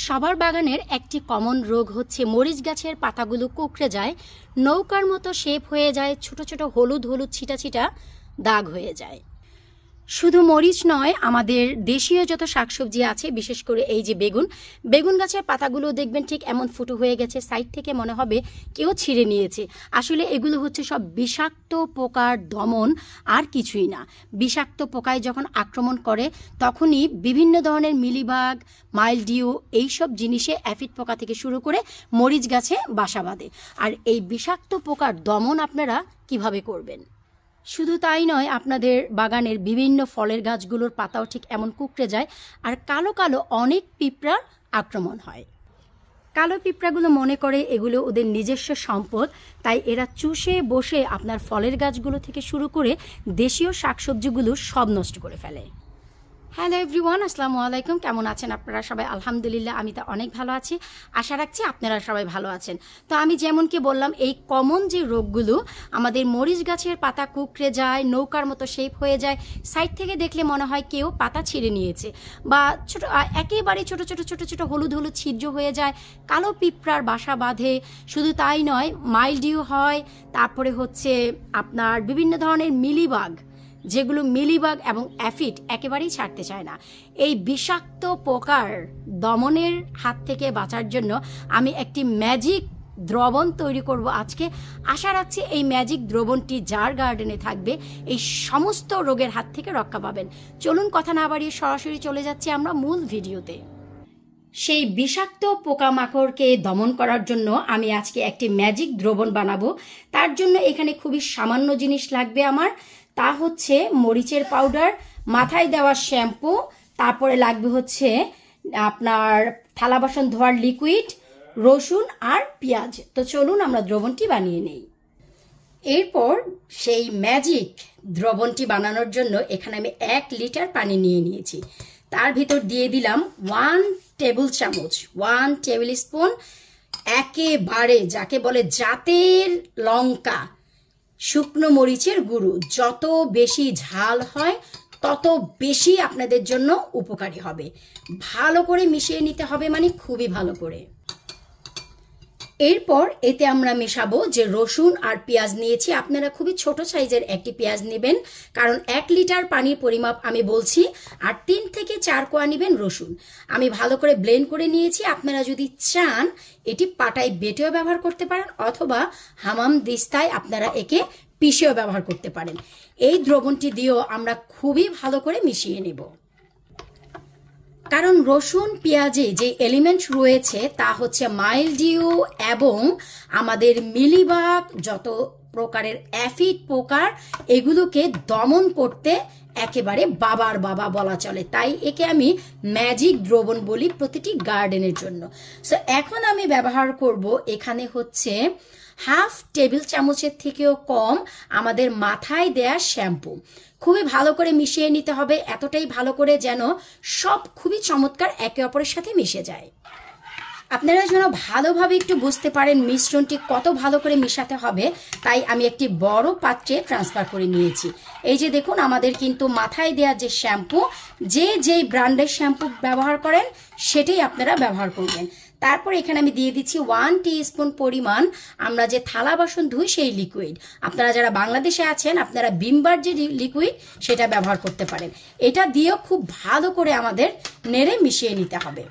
সবার বাগানের একটি কমন রোগ হচ্ছে মরিচ গাছের পাতাগুলো কুঁকড়ে যায়, নৌকার মতো শেপ হয়ে যায়, ছোট ছোট হলুদ হলুদ ছিটা ছিটা দাগ হয়ে যায়। শুধু মরিচ নয়, আমাদের দেশীয় যত শাকসবজি আছে, বিশেষ করে এই যে বেগুন গাছের পাতাগুলো দেখবেন ঠিক এমন ফুটো হয়ে গেছে, সাইড থেকে মনে হবে কেউ ছিঁড়ে নিয়েছে। আসলে এগুলো হচ্ছে সব বিষাক্ত পোকার দমন, আর কিছুই না। বিষাক্ত পোকায় যখন আক্রমণ করে তখনই বিভিন্ন ধরনের মিলিবাগ, মাইলডিউ এইসব জিনিসে অ্যাফিড পোকা থেকে শুরু করে মরিচ গাছে বাসা বাঁধে। আর এই বিষাক্ত পোকার দমন আপনারা কিভাবে করবেন? শুধু তাই নয়, আপনাদের বাগানের বিভিন্ন ফলের গাছগুলোর পাতাও ঠিক এমন কুঁকড়ে যায়, আর কালো কালো অনেক পিঁপড়ার আক্রমণ হয়। কালো পিঁপড়াগুলো মনে করে এগুলো ওদের নিজস্ব সম্পদ, তাই এরা চুষে বসে আপনার ফলের গাছগুলো থেকে শুরু করে দেশীয় শাকসবজিগুলো সব নষ্ট করে ফেলে। হ্যালো এভরিওয়ান, আসসালামু আলাইকুম। কেমন আছেন আপনারা সবাই? আলহামদুলিল্লাহ, আমি তো অনেক ভালো আছি। আশা রাখছি আপনারা সবাই ভালো আছেন। তো আমি যেমন কি বললাম, এই কমন যে রোগগুলো, আমাদের মরিচ গাছের পাতা কুঁকড়ে যায়, নৌকার মতো শেপ হয়ে যায়, সাইড থেকে দেখলে মনে হয় কেউ পাতা ছিঁড়ে নিয়েছে, বা ছোট একেবারে ছোট ছোট ছোট ছোট হলুদ হলুদ ছিদ্র হয়ে যায়, কালো পিঁপড়ার বাসা বাঁধে। শুধু তাই নয়, মাইলডিউ হয়, তারপরে হচ্ছে আপনার বিভিন্ন ধরনের মিলিবাগ, যেগুলো মিলিবাগ এবং অ্যাফিড একেবারেই ছাড়তে চায় না। এই বিষাক্ত পোকার দমনের হাত থেকে বাঁচার জন্য আমি একটি ম্যাজিক দ্রবণ তৈরি করব আজকে। আশা রাখছি এই ম্যাজিক দ্রবণটি যার গার্ডেনে থাকবে, এই সমস্ত রোগের হাত থেকে রক্ষা পাবেন। চলুন কথা না বাড়িয়ে সরাসরি চলে যাচ্ছি আমরা মূল ভিডিওতে। সেই বিষাক্ত পোকামাকড়কে দমন করার জন্য আমি আজকে একটি ম্যাজিক দ্রবণ বানাবো। তার জন্য এখানে খুবই সামান্য জিনিস লাগবে আমার। তা হচ্ছে মরিচের পাউডার, মাথায় দেওয়া শ্যাম্পু, তারপরে লাগবে হচ্ছে আপনার থালা বাসন ধোয়ার লিকুইড, রসুন আর পেঁয়াজ। তো চলুন আমরা দ্রবণটি বানিয়ে নেই। এরপর সেই ম্যাজিক দ্রবণটি বানানোর জন্য এখানে আমি 1 লিটার পানি নিয়ে নিয়েছি। তার ভিতর দিয়ে দিলাম 1 টেবিল চামচ, 1 টেবিল স্পুন একেবারে যাকে বলে জাতের লঙ্কা, শুকনো মরিচের গুঁড়ো। যত বেশি ঝাল হয় তত বেশি আপনাদের জন্য উপকারী হবে। ভালো করে মিশিয়ে নিতে হবে, মানে খুবই ভালো করে। এরপর এতে আমরা মেশাবো যে রসুন আর পেঁয়াজ নিয়েছি। আপনারা খুবই ছোট সাইজের একটি পেঁয়াজ নেবেন, কারণ 1 লিটার পানির পরিমাপ আমি বলছি। আর 3 থেকে 4 কোয়া নেবেন রসুন। আমি ভালো করে ব্লেন্ড করে নিয়েছি। আপনারা যদি চান এটি পাটায় বেটেও ব্যবহার করতে পারেন, অথবা হামাম দিস্তায় আপনারা একে পিষেও ব্যবহার করতে পারেন। এই দ্রবণটি দিয়েও আমরা খুবই ভালো করে মিশিয়ে নেব, কারণ রসুন পেঁয়াজে যে এলিমেন্ট রয়েছে তা হচ্ছে মাইলডিউ এবং আমাদের মিলিবাগ, যত প্রকারের অ্যাফিড পোকার, এগুলোকে দমন করতে একেবারে বাবার বাবা বলা চলে। তাই একে আমি ম্যাজিক দ্রবণ বলি প্রতিটি গার্ডেনের জন্য। সো এখন আমি ব্যবহার করব এখানে হচ্ছে 1/2 টেবিল চামচের থেকেও কম আমাদের মাথায় দেয়া শ্যাম্পু। খুবই ভালো করে মিশিয়ে নিতে হবে, এতটাই ভালো করে যেন সব খুবই চমৎকার একে অপরের সাথে মিশে যায়। আপনারা যেন ভালোভাবে একটু বুঝতে পারেন মিশ্রণটি কত ভালো করে মিশাতে হবে, তাই আমি একটি বড় পাত্রে ট্রান্সফার করে নিয়েছি। এই যে দেখুন, আমাদের কিন্তু মাথায় দেওয়া যে শ্যাম্পু, যেই ব্র্যান্ডের শ্যাম্পু ব্যবহার করেন সেটাই আপনারা ব্যবহার করবেন। তারপর এখানে আমি দিয়ে দিচ্ছি 1 টিস্পুন পরিমাণ আমরা যে থালা বাসন ধুই সেই লিকুইড। আপনারা যারা বাংলাদেশে আছেন, আপনারা বিমবার যে লিকুইড সেটা ব্যবহার করতে পারেন। এটা দিয়েও খুব ভালো করে আমাদের নেড়ে মিশিয়ে নিতে হবে।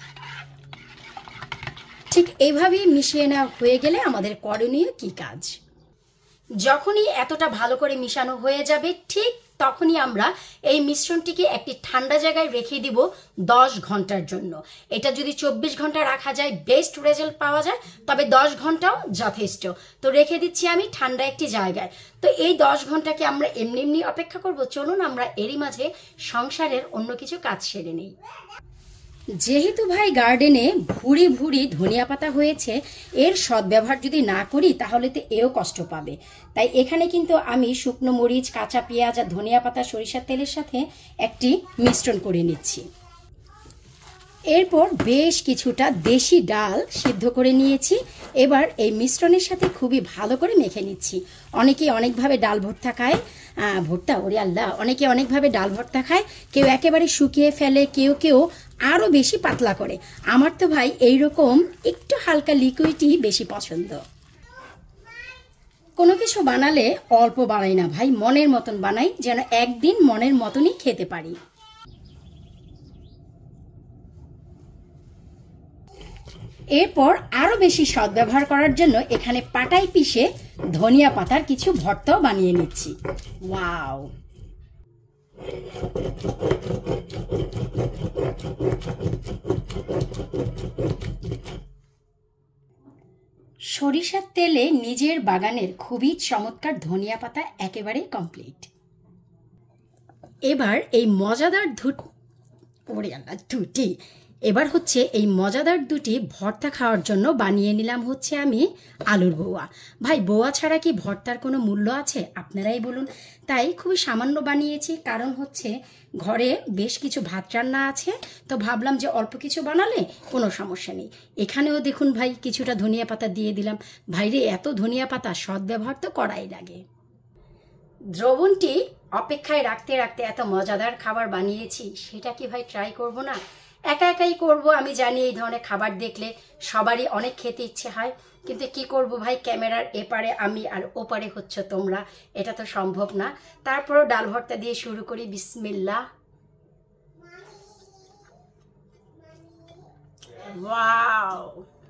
ঠিক এইভাবেই মিশিয়ে নেওয়া হয়ে গেলে আমাদের করণীয় কি কাজ? যখনই এতটা ভালো করে মিশানো হয়ে যাবে, ঠিক তখনই আমরা এই মিশ্রণটিকে একটি ঠান্ডা জায়গায় রেখে দিব 10 ঘন্টার জন্য। এটা যদি 24 ঘন্টা রাখা যায়, বেস্ট রেজাল্ট পাওয়া যায়, তবে 10 ঘন্টাও যথেষ্ট। তো রেখে দিচ্ছি আমি ঠান্ডা একটি জায়গায়। তো এই 10 ঘন্টাকে আমরা এমনি অপেক্ষা করব। চলুন আমরা এরই মাঝে সংসারের অন্য কিছু কাজ সেরে নেই। যেহেতু ভাই গার্ডেনে ভুরি ভুরি ধনিয়া পাতা হয়েছে, এর সদ্ব্যবহার যদি না করি তাহলে তো এও কষ্ট পাবে। তাই এখানে কিন্তু আমি শুকনো মরিচ, কাঁচা পেঁয়াজ আর ধনিয়া পাতা সরিষার তেলের সাথে একটি মিশ্রণ করে নিচ্ছি। এরপর বেশ কিছুটা দেশি ডাল সিদ্ধ করে নিয়েছি। এবার এই মিশ্রণের সাথে খুবই ভালো করে মেখে নিচ্ছি। অনেকে অনেকভাবে ডাল ভর্তা খায়, ভর্তা ওরে আল্লাহ, অনেকে অনেকভাবে ডাল ভর্তা খায়। কেউ একেবারে শুকিয়ে ফেলে, কেউ আরও বেশি পাতলা করে। আমার তো ভাই এইরকম একটু হালকা লিকুইডই বেশি পছন্দ। কোনো কিছু বানালে অল্প বানাই না ভাই, মনের মতন বানাই, যেন একদিন মনের মতনই খেতে পারি। এরপর আরো বেশি সদ্ব্যবহার করার জন্য এখানে পাটায় পিষে ধনিয়া পাতার কিছু ভর্তাও বানিয়ে নিচ্ছি। ওয়াও, সরিষার তেলে নিজের বাগানের খুবই চমৎকার ধনিয়া পাতা একেবারে কমপ্লিট। এবার এই মজাদার দুটি ভর্তা খাওয়ার জন্য বানিয়ে নিলাম হচ্ছে আমি আলুর বৌয়া। ভাই, বৌয়া ছাড়া কি ভর্তার কোনো মূল্য আছে আপনারাই বলুন। তাই খুবই সামান্য বানিয়েছি, কারণ হচ্ছে ঘরে বেশ কিছু ভাত রান্না আছে, তো ভাবলাম যে অল্প কিছু বানালে কোনো সমস্যা নেই। এখানেও দেখুন ভাই কিছুটা ধনিয়া পাতা দিয়ে দিলাম। ভাইরে, এত ধনিয়া পাতা সদ্ব্যবহার তো করাই লাগে। দ্রবণটি অপেক্ষায় রাখতে রাখতে এত মজাদার খাবার বানিয়েছি, সেটা কি ভাই ট্রাই করব না? একা একাই করব আমি জানি, এই ধরনের খাবার দেখলে সবারই অনেক খেতে ইচ্ছে হয়, কিন্তু কি করব ভাই, ক্যামেরার এপারে আমি আর ওপারে হচ্ছে তোমরা, এটা তো সম্ভব না। তারপরও ডাল ভর্তা দিয়ে শুরু করি। বিসমিল্লাহ। ওয়াও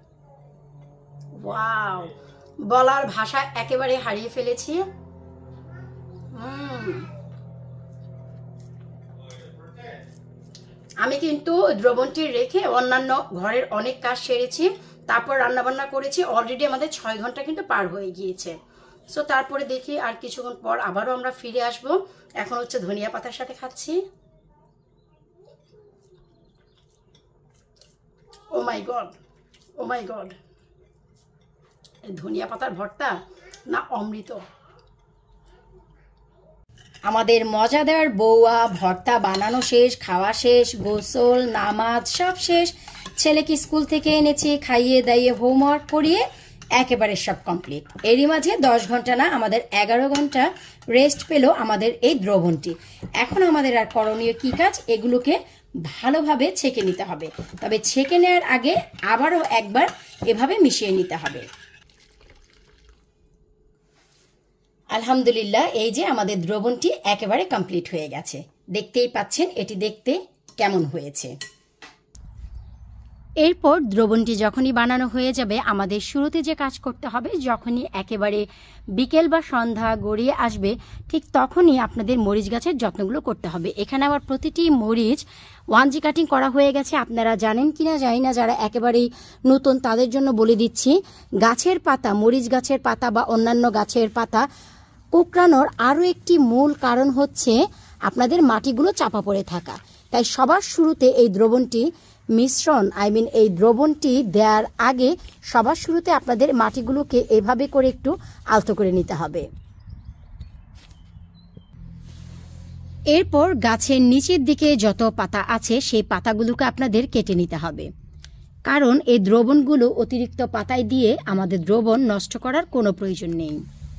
ওয়াও, বলার ভাষা একেবারে হারিয়ে ফেলেছি। আমি কিন্তু দ্রবণটি রেখে অন্যান্য ঘরের অনেক কাজ সেরেছি, তারপর রান্নাবান্না করেছি। অলরেডি আমাদের 6 ঘন্টা কিন্তু পার হয়ে গিয়েছে। সো তারপরে দেখি আর কিছুক্ষণ পর আবারও আমরা ফিরে আসব। এখন হচ্ছে ধনিয়া পাতার সাথে খাচ্ছি। ও মাই গড, ও মাই গড, ধনিয়া পাতার ভর্তা না অমৃত। আমাদের মজাদার বৌয়া ভর্তা বানানো শেষ, খাওয়া শেষ, গোসল নামাজ সব শেষ। ছেলেকে স্কুল থেকে এনেছি, খাইয়ে দাইয়ে হোমওয়ার্ক করিয়ে একেবারে সব কমপ্লিট। এরই মাঝে 10 ঘন্টা না, আমাদের 11 ঘন্টা রেস্ট পেল আমাদের এই দ্রবণটি। এখন আমাদের আর করণীয় কি কাজ, এগুলোকে ভালোভাবে ছেঁকে নিতে হবে। তবে ছেঁকে নেওয়ার আগে আবারও একবার এভাবে মিশিয়ে নিতে হবে। আলহামদুলিল্লাহ, এই যে আমাদের দ্রবণটি একেবারে কমপ্লিট হয়ে গেছে। দেখতেই পাচ্ছেন এটি দেখতে কেমন হয়েছে। এরপর দ্রবণটি যখনই বানানো হয়ে যাবে, আমাদের শুরুতে যে কাজ করতে হবে, যখনই একেবারে বিকেল বা সন্ধ্যা গড়িয়ে আসবে, ঠিক তখনই আপনাদের মরিচ গাছের যত্নগুলো করতে হবে। এখানে আবার প্রতিটি মরিচ 1G কাটিং করা হয়ে গেছে। আপনারা জানেন কিনা জানি না, যারা একেবারেই নতুন তাদের জন্য বলে দিচ্ছি, গাছের পাতা, মরিচ গাছের পাতা বা অন্যান্য গাছের পাতা কুঁকড়ানোর আরও একটি মূল কারণ হচ্ছে আপনাদের মাটিগুলো চাপা পড়ে থাকা। তাই সবার শুরুতে এই দ্রবণটি এই দ্রবণটি দেওয়ার আগে সবার শুরুতে আপনাদের মাটিগুলোকে এভাবে করে একটু আলতো করে নিতে হবে। এরপর গাছের নিচের দিকে যত পাতা আছে সেই পাতাগুলোকে আপনাদের কেটে নিতে হবে, কারণ এই দ্রবণগুলো অতিরিক্ত পাতায় দিয়ে আমাদের দ্রবণ নষ্ট করার কোনো প্রয়োজন নেই।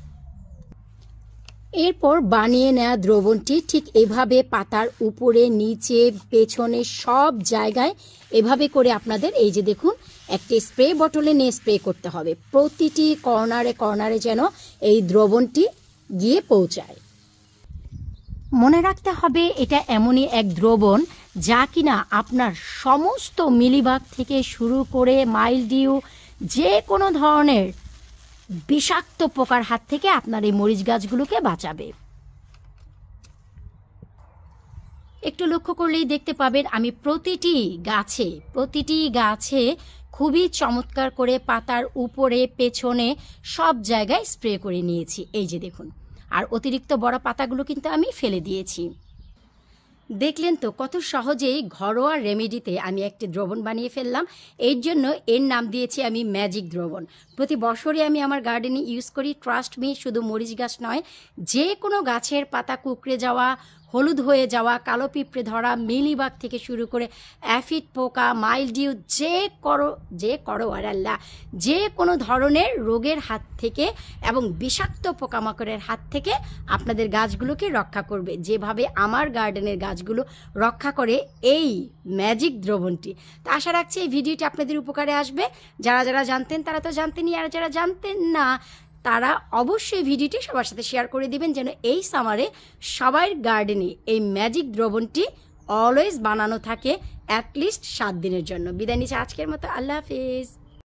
এরপর বানিয়ে নেওয়া দ্রবণটি ঠিক এভাবে পাতার উপরে, নিচে, পেছনে সব জায়গায় এভাবে করে আপনাদের এই যে দেখুন একটি স্প্রে বটলে নিয়ে স্প্রে করতে হবে। প্রতিটি কর্নারে কর্নারে যেন এই দ্রবণটি গিয়ে পৌঁছায়। মনে রাখতে হবে এটা এমনই এক দ্রবণ যা কিনা আপনার সমস্ত মিলিবাগ থেকে শুরু করে মাইলডিউ, যে কোনো ধরনের বিষাক্ত পোকার হাত থেকে আপনার এই মরিচ গাছগুলোকে বাঁচাবে। একটু লক্ষ্য করলেই দেখতে পাবেন আমি প্রতিটি গাছে খুবই চমৎকার করে পাতার উপরে, পেছনে সব জায়গায় স্প্রে করে নিয়েছি। এই যে দেখুন, আর অতিরিক্ত বড় পাতাগুলো কিন্তু আমি ফেলে দিয়েছি। দেখলেন তো কত সহজেই ঘরোয়া রেমেডিতে আমি একটি দ্রবণ বানিয়ে ফেললাম। এর জন্য এর নাম দিয়েছি আমি ম্যাজিক দ্রবণ। প্রতি বছরই আমি আমার গার্ডেনে ইউজ করি। ট্রাস্ট মি, শুধু মরিচ গাছ নয়, যে কোনো গাছের পাতা কুঁকড়ে যাওয়া, হলুদ হয়ে যাওয়া, কালো পিঁপড়ে ধরা, মিলিবাগ থেকে শুরু করে অ্যাফিড পোকা, মাইলডিউ যে করো আর আল্লাহ, যে কোনো ধরনের রোগের হাত থেকে এবং বিষাক্ত পোকামাকড়ের হাত থেকে আপনাদের গাছগুলোকে রক্ষা করবে, যেভাবে আমার গার্ডেনের গাছগুলো রক্ষা করে এই ম্যাজিক দ্রবণটি। তো আশা রাখছি এই ভিডিওটি আপনাদের উপকারে আসবে। যারা যারা জানতেন তারা তো জানতেনই, আর যারা জানতেন না তারা অবশ্যই ভিডিওটি সবার সাথে শেয়ার করে দিবেন, যেন এই সামারে সবার গার্ডেনে এই ম্যাজিক দ্রবণটি অলওয়েজ বানানো থাকে অ্যাটলিস্ট 7 দিনের জন্য। বিদায় নিচ্ছি আজকের মতো, আল্লাহ হাফিজ।